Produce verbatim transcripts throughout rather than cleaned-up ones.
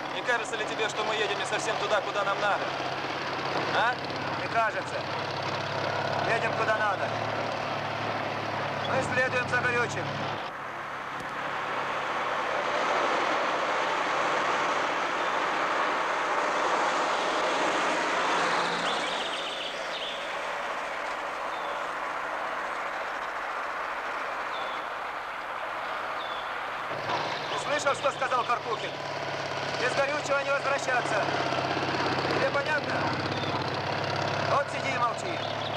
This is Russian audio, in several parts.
Не кажется ли тебе, что мы едем не совсем туда, куда нам надо? А? Не кажется. Едем куда надо. Мы следуем за горючим. Слышал, что сказал Карпухин? Без горючего не возвращаться. Тебе понятно? Вот сиди и молчи.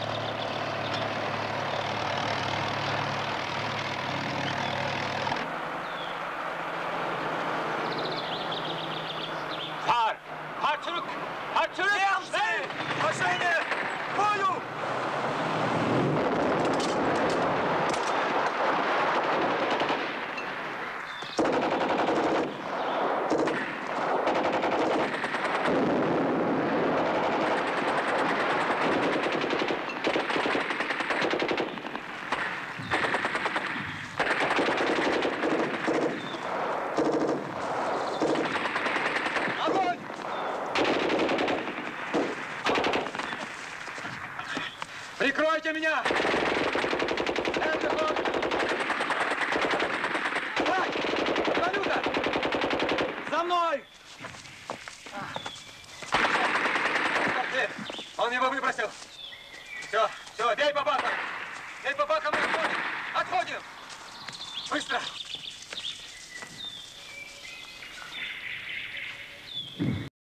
Far! Harçlık! Harçlık! Немцы! Машине! Бою! Прикройте меня! Это ход! Давай! Валюта! За мной! Он его выбросил. Все, все, бей по бакам! Бей по бакам и отходим! Отходим! Быстро!